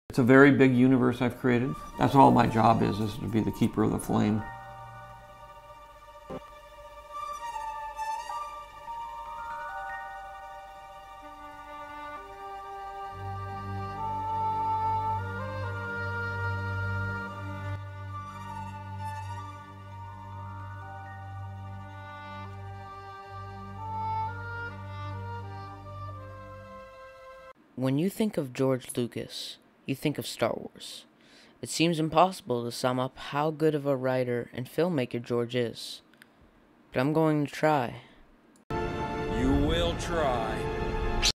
It's a very big universe I've created. That's all my job is to be the keeper of the flame. When you think of George Lucas, you think of Star Wars. It seems impossible to sum up how good of a writer and filmmaker George is. But I'm going to try. You will try.